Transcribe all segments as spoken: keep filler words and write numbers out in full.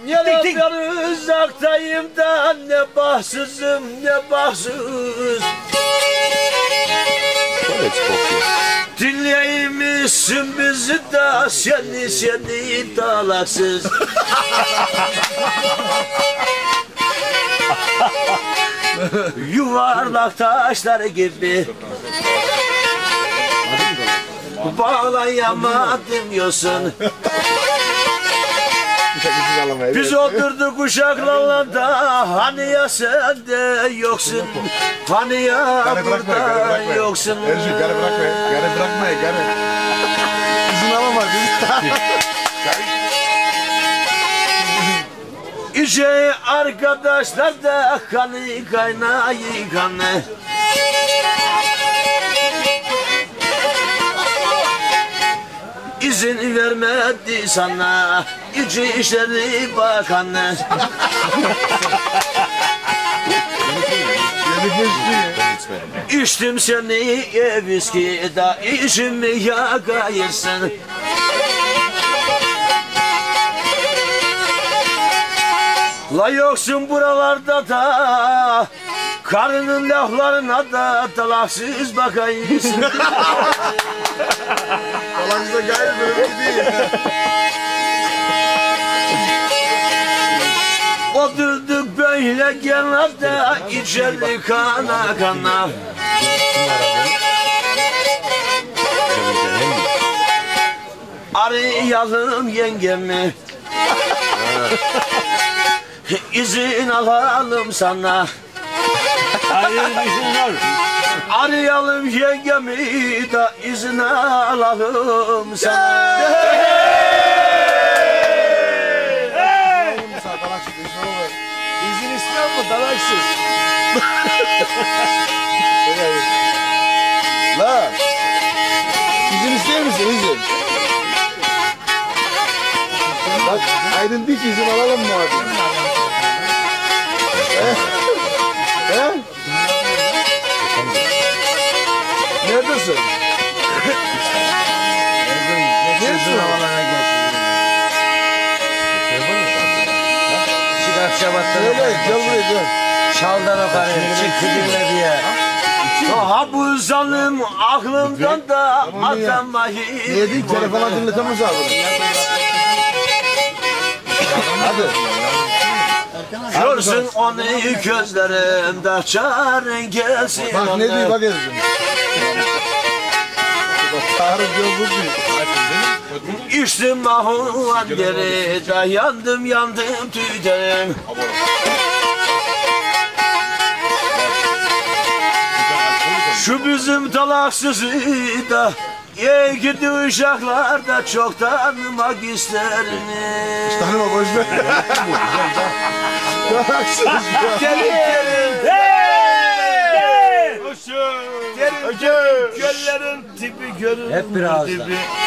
Yaradan uzaktayım da ne bahtsızım ne bahtsız. Dinleymişsin bizi de seni seni dalaksız. Yuvarlak taşlar gibi bağlayamadım diyorsun. Biz oturduk uşaklarla da hani ya sen de yoksun, hani ya burada yoksun. Ercik gari bırakma, gari bırakma, gari. İzin alamaz. İşe arkadaşlar da kanı kaynayı kanı. İzin vermedi sana İçişleri Bakanı. İçtim seni viski da işimi yakayırsın. La yoksun buralarda da karının laflarına da dalaksız bakayısın. Dalaksızda gayet böyle değil. Oturduk böyle kenarda içeri kana kana. Arayalım yengemi. İzin alalım sana. Hayır izin var. Arayalım yengemi da izin alalım sana. İzin istiyor mu? Dalaksız. La. İzin istiyor musun? İzin. Bak Aydın dik izin alalım mı abi? He? He? Neredesin? Neredesin? Çık akşabattan. Öyle gel buraya gel. Şaldan okarım. Çık kıdımla diye. Ha bu zalim aklımdan da atamayı. Niye değil? Telefona dinletemez abi. Hadi. Görsün onu gözlerimde çaren gelsin. Bak ne diyor bak Ercim. Bak Tarık yolcu diyor. İçtim mahuan geri de yandım yandım tüyden. Şu bizim dalaksızı da ye gidi uşaklar da çok tanımak isterim. Tanıma boş ver. Dalaksız. Gelin gelin. Hey! Gelin gelin. Göllerin tipi görün. Hep bir ağızdan.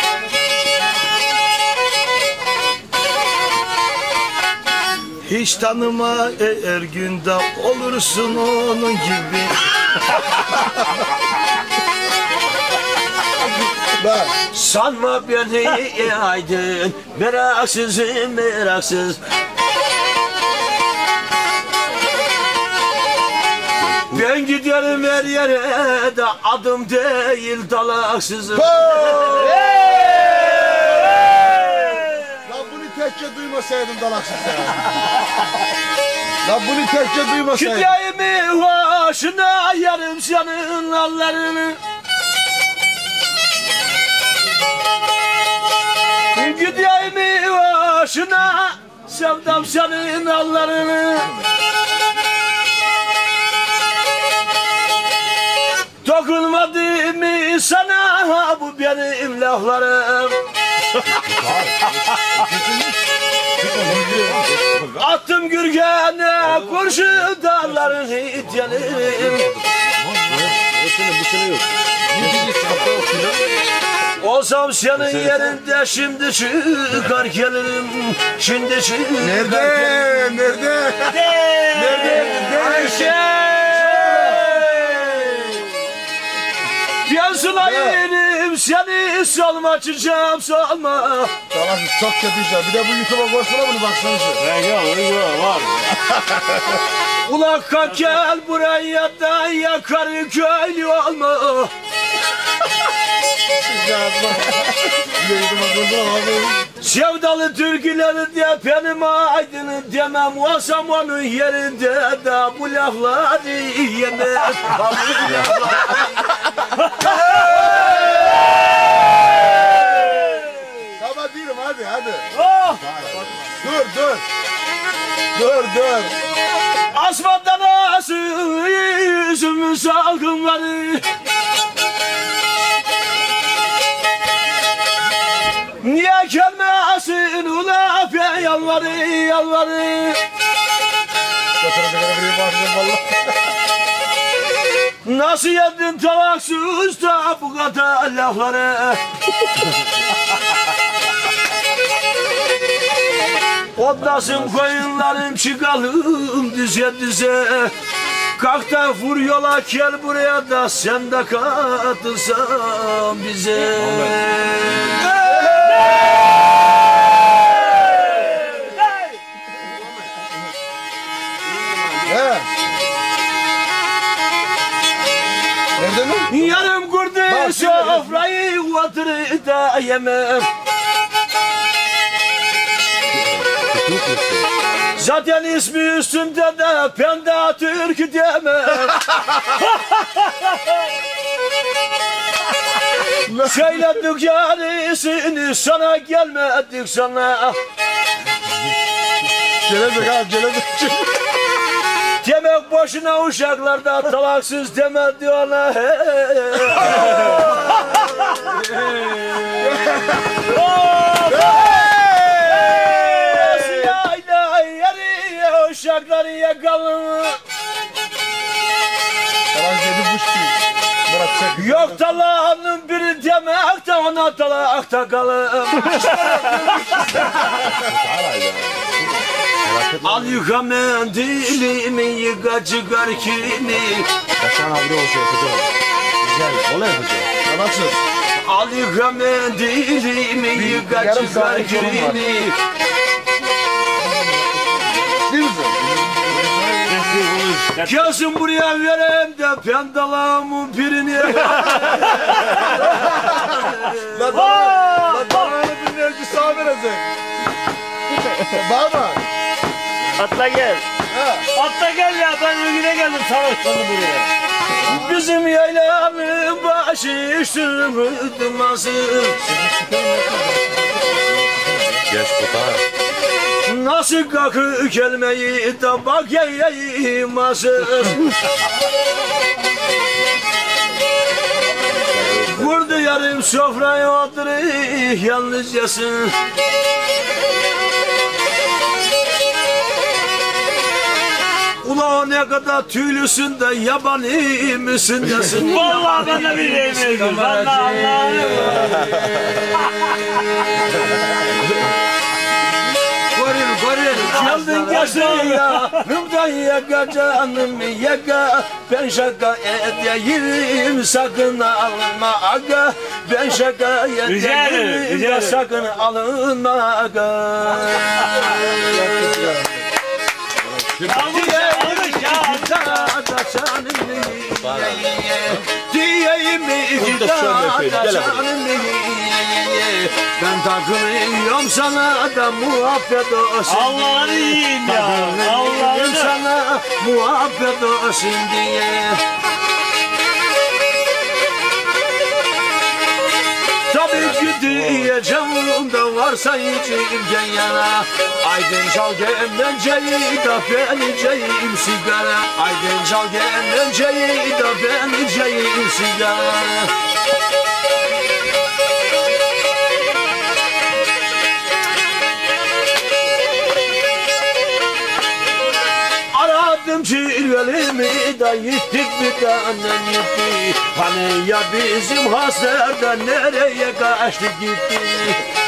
Hiç tanıma eğer günde olursun onun gibi. Bak. Sanma beni aydın, meraksızım meraksız. Ben giderim her yere de adım değil dalaksızım. Lan bunu tekçe duymasaydın dalaksız ya. Lan bunu tekçe duymasaydın. Kütleğimi başına yarım senin allarını. Kütleğimi başına sevdam senin allarını. Dokunmadı mı sana bu benim laflarım? Attım gürgene kurşun dağların ityanım. Olsam senin yerinde şimdi çıkar gelirim. Şimdi çıkar Nerede? gelirim. Nerede? Nerede? Ayşe! Yansılayım seni solma çiçeğim solma. Dalaksız çok kötü işler. Bir de bu YouTube'a koysana bunu baksana şu. Ne yok, ne yok, var. Ulakka gel buraya da yakar köylü olma. Sevdalı türküleri de benim aydınım demem. Olsam onun yerinde de bu lafları yemem. Tamam değilim hadi hadi. Oh! Dur dur. Dur dur. Asfalttan asıl yüzümün salgınları. Niye gelmesin ula be yalvarı yalvarı. Nasıl yedin tavaksız da bu kadar lafları. Otlasın koyunlarım çıkalım dize dize. Kalk da vur yola gel buraya da sen de katılsan bize. He. Nerede mi? Yarım kurdu sofrayı oturup da yemem. Zaten ismi üstünde de ben de Türk demem. Söyledik yarisini sana gelmedik sana. Gelecek abi gelecek. Demek boşuna uşaklarda talaksız demedi ona. Uşakları yakalım. Tamam yedi buş değil. Bırak Yok talağının biri demek de ona talakta kalım. Al yıka mendilimi yıka çıkar kini. Kaşan abi o şey yapacağım. Güzel. Olay yapacağım. Dalaksız. Al yıka mendilimi yıka çıkar kini. Değil misin? Gelsin buraya vereyim de ben dalağımın birini. Lan dalağını bir mevki sağ verecek. Baba. Atla gel. Atla gel ya, ben önüne geldim savaştanı buraya. Bizim yaylanın başı üstümü dumasın. Geç tutar. Nasıl kakı gelmeyi de bak yayılmasın. Vurdu yarım sofraya oturup yalnız yasın. Ula ne kadar tüylüsün de yabani misin desin. Vallahi ben de bilmiyorum. Vallahi Allah'ım. Goril goril geldin geçtin ya. Hımdan yaka canım yaka. Ben şaka edeyim sakın alma aga. Ben şaka edeyim de sakın alınma aga. Almış ya, almış ya. Diyeyim mi iki tane ben takılıyorum sana da muhabbet olsun. Allah'ını yiyin ya. Allah'ını sana muhabbet olsun diye. Tabii ki diyeceğim de varsa içimden yana. Aydın çal gemlenceyi da ben içeyim sigara. Aydın çal gemlenceyi da ben içeyim sigara. Aradım cilvelimi da gittik bir tane gitti. Hani ya bizim hasreden nereye kaçtı gitti.